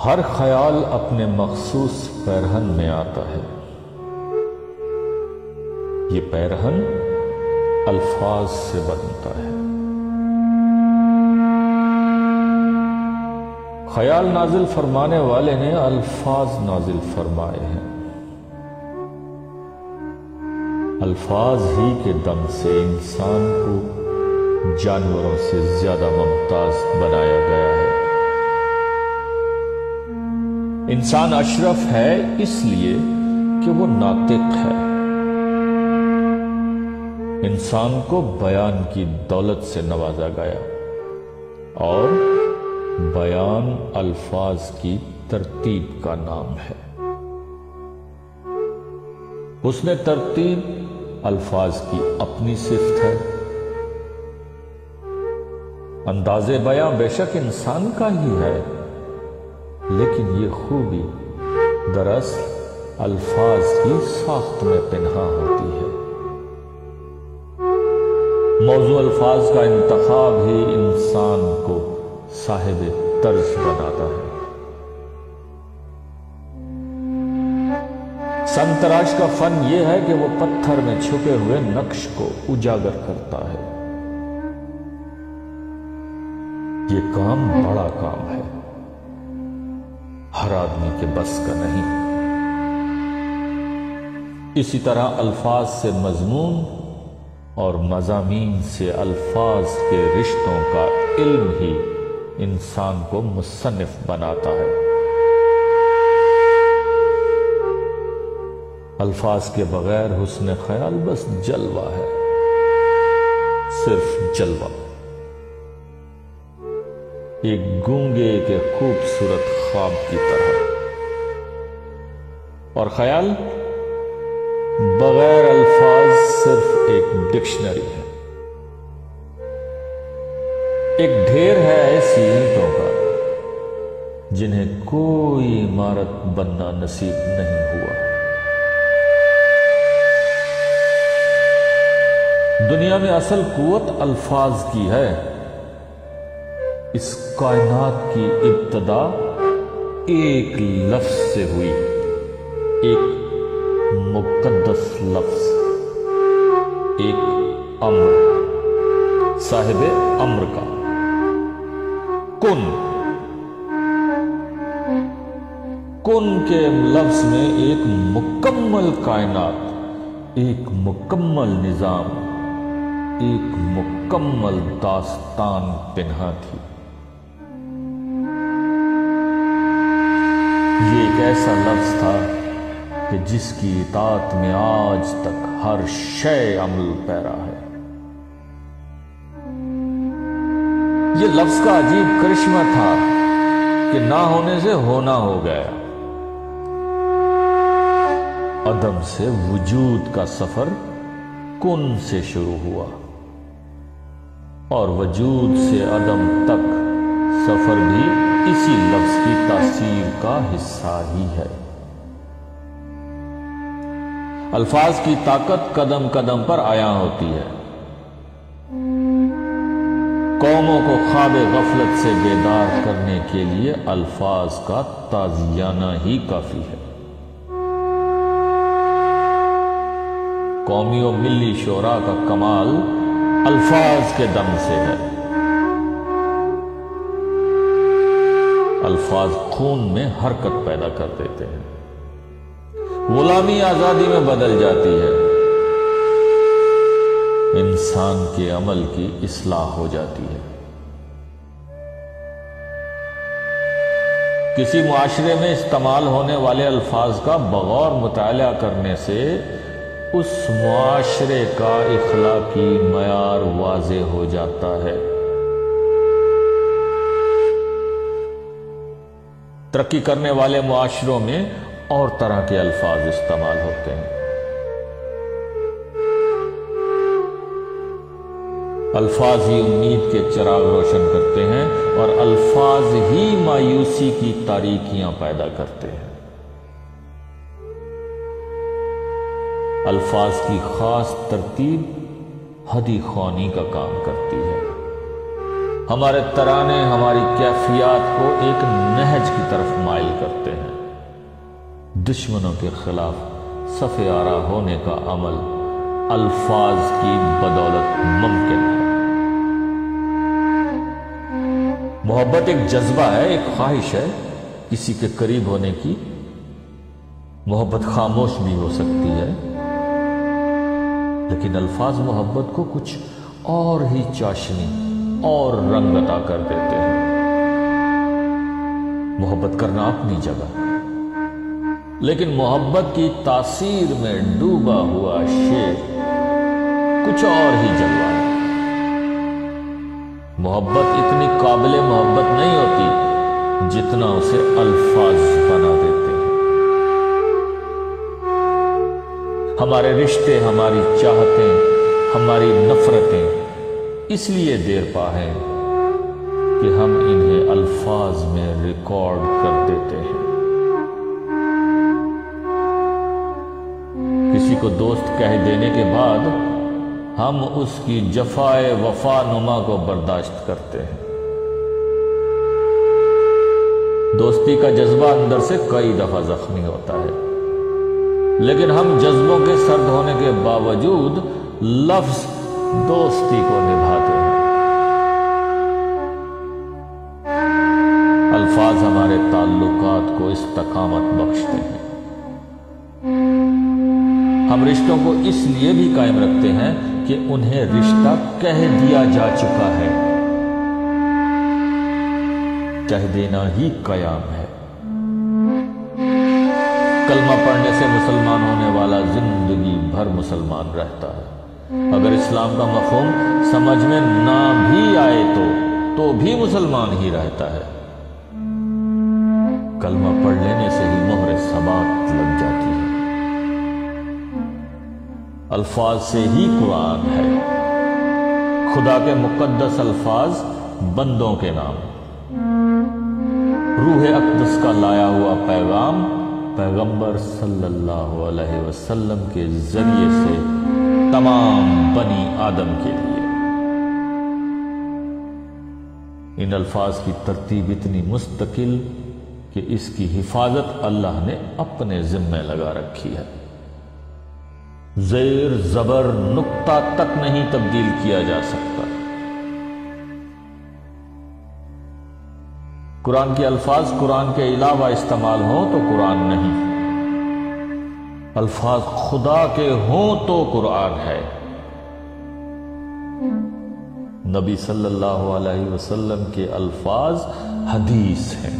ہر خیال اپنے مخصوص پیرہن میں آتا ہے۔ یہ پیرہن الفاظ سے بنتا ہے۔ خیال نازل فرمانے والے نے الفاظ نازل فرمائے ہیں۔ الفاظ ہی کے دم سے انسان کو جانوروں سے زیادہ ممتاز بنایا گیا ہے۔ انسان اشرف ہے اس لیے کہ وہ ناطق ہے۔ انسان کو بیان کی دولت سے نوازا گیا اور بیان الفاظ کی ترتیب کا نام ہے۔ حسن ترتیب الفاظ کی اپنی صفت ہے۔ انداز بیاں بے شک انسان کا ہی ہے، لیکن یہ خوبی دراصل الفاظ کی ساخت میں پنہاں ہوتی ہے۔ موضوع الفاظ کا انتخاب ہی انسان کو صاحب طرز بناتا ہے۔ سن تراش کا فن یہ ہے کہ وہ پتھر میں چھپے ہوئے نقش کو اجاگر کرتا ہے۔ یہ کام بڑا کام ہے، ہر آدمی کے بس کا نہیں۔ اسی طرح الفاظ سے مضمون اور مضامین سے الفاظ کے رشتوں کا علم ہی انسان کو مصنف بناتا ہے۔ الفاظ کے بغیر حسن خیال بس جلوہ ہے، صرف جلوہ، ایک گونگے کے خوبصورت خواب کی طرح۔ اور خیال بغیر الفاظ صرف ایک ڈکشنری ہے، ایک ڈھیر ہے ایسی اینٹوں کا جنہیں کوئی عمارت بننا نصیب نہیں ہوا۔ دنیا میں اصل قوت الفاظ کی ہے۔ اس کائنات کی ابتدا ایک لفظ سے ہوئی، ایک مقدس لفظ، ایک امر، صاحب امر کا، کن۔ کن کے لفظ میں ایک مکمل کائنات، ایک مکمل نظام، ایک مکمل داستان پنہاں تھی۔ یہ ایک ایسا لفظ تھا کہ جس کی اطاعت میں آج تک ہر شے عمل پیرا ہے۔ یہ لفظ کا عجیب کرشمہ تھا کہ نہ ہونے سے ہونا ہو گیا۔ عدم سے وجود کا سفر کن سے شروع ہوا، اور وجود سے عدم تک سفر بھی اسی لفظ کی تاثیر کا حصہ ہی ہے۔ الفاظ کی طاقت قدم قدم پر عیاں ہوتی ہے۔ قوموں کو خواب غفلت سے بیدار کرنے کے لیے الفاظ کا تازیانہ ہی کافی ہے۔ قومی و ملی شعراء کا کمال الفاظ کے دم سے ہے۔ الفاظ خون میں حرکت پیدا کر دیتے ہیں، غلامی آزادی میں بدل جاتی ہے، انسان کے عمل کی اصلاح ہو جاتی ہے۔ کسی معاشرے میں استعمال ہونے والے الفاظ کا بغور مطالعہ کرنے سے اس معاشرے کا اخلاقی معیار واضح ہو جاتا ہے۔ ترقی کرنے والے معاشروں میں اور طرح کے الفاظ استعمال ہوتے ہیں۔ الفاظ ہی امید کے چراغ روشن کرتے ہیں، اور الفاظ ہی مایوسی کی تاریکیاں پیدا کرتے ہیں۔ الفاظ کی خاص ترتیب ہدی خوانی کا کام کرتی ہے۔ ہمارے ترانے ہماری کیفیات کو ایک نہج کی طرف مائل کرتے ہیں۔ دشمنوں کے خلاف صف آرا ہونے کا عمل الفاظ کی بدولت ممکن ہے۔ محبت ایک جذبہ ہے، ایک خواہش ہے کسی کے قریب ہونے کی۔ محبت خاموش بھی ہو سکتی ہے، لیکن الفاظ محبت کو کچھ اور ہی چاشنی اور رنگ عطا کر دیتے ہیں۔ محبت کرنا اپنی جگہ، لیکن محبت کی تاثیر میں ڈوبا ہوا شیر کچھ اور ہی جلوہ ہے۔ محبت اتنی قابل محبت نہیں ہوتی جتنا اسے الفاظ بنا دیتے ہیں۔ ہمارے رشتے، ہماری چاہتیں، ہماری نفرتیں اس لیے دیر پا ہیں کہ ہم انہیں الفاظ میں ریکارڈ کر دیتے ہیں۔ کسی کو دوست کہہ دینے کے بعد ہم اس کی جفائے وفا نما کو برداشت کرتے ہیں۔ دوستی کا جذبہ اندر سے کئی دفعہ زخمی ہوتا ہے، لیکن ہم جذبوں کے سرد ہونے کے باوجود لفظ دوستی کو نبھاتے ہیں۔ الفاظ ہمارے تعلقات کو استقامت بخشتے ہیں۔ ہم رشتوں کو اس لیے بھی قائم رکھتے ہیں کہ انہیں رشتہ کہہ دیا جا چکا ہے۔ کہہ دینا ہی قیام ہے۔ کلمہ پڑھنے سے مسلمان ہونے والا زندگی بھر مسلمان رہتا ہے۔ اگر اسلام کا مفہوم سمجھ میں نہ بھی آئے تو بھی مسلمان ہی رہتا ہے۔ کلمہ پڑھ لینے سے ہی مہر ثبات لگ جاتی ہے۔ الفاظ سے ہی قرآن ہے۔ خدا کے مقدس الفاظ بندوں کے نام، روح اقدس کا لایا ہوا پیغام پیغمبر صلی اللہ علیہ وسلم کے ذریعے سے تمام بنی آدم کے لیے۔ ان الفاظ کی ترتیب اتنی مستقل کہ اس کی حفاظت اللہ نے اپنے ذمہ لگا رکھی ہے۔ زیر زبر نقطہ تک نہیں تبدیل کیا جا سکتا۔ قرآن کے الفاظ قرآن کے علاوہ استعمال ہوں تو قرآن نہیں، الفاظ خدا کے ہوں تو قرآن ہے۔ نبی صلی اللہ علیہ وسلم کے الفاظ حدیث ہیں۔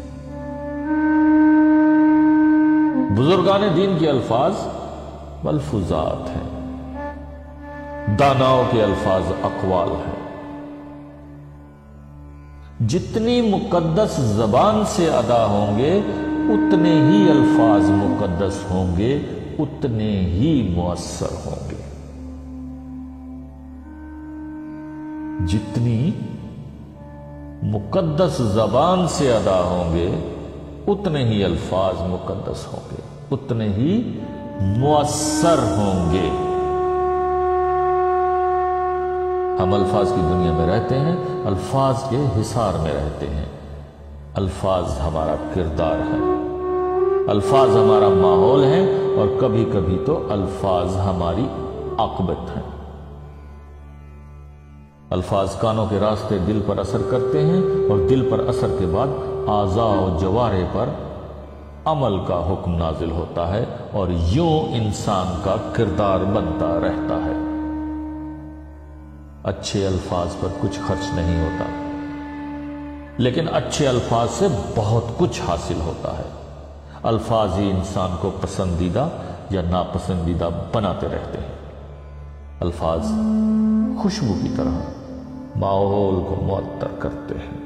بزرگان دین کے الفاظ ملفوظات ہیں، داناؤں کے الفاظ اقوال ہیں۔ جتنی مقدس زبان سے ادا ہوں گے اتنے ہی الفاظ مقدس ہوں گے، اتنے ہی مؤثر ہوں گے۔ جتنی مقدس زبان سے ادا ہوں گے اتنے ہی الفاظ مقدس ہوں گے، اتنے ہی مؤثر ہوں گے۔ ہم الفاظ کی دنیا میں رہتے ہیں، الفاظ کے حصار میں رہتے ہیں۔ الفاظ ہمارا کردار ہے، الفاظ ہمارا ماحول ہے، اور کبھی کبھی تو الفاظ ہماری عاقبت ہیں۔ الفاظ کانوں کے راستے دل پر اثر کرتے ہیں، اور دل پر اثر کے بعد اعضاء و جوارح پر عمل کا حکم نازل ہوتا ہے، اور یوں انسان کا کردار بنتا رہتا ہے۔ اچھے الفاظ پر کچھ خرچ نہیں ہوتا، لیکن اچھے الفاظ سے بہت کچھ حاصل ہوتا ہے۔ الفاظ ہی انسان کو پسندیدہ یا ناپسندیدہ بناتے رہتے ہیں۔ الفاظ خوشبو کی طرح ماحول کو معطر کرتے ہیں۔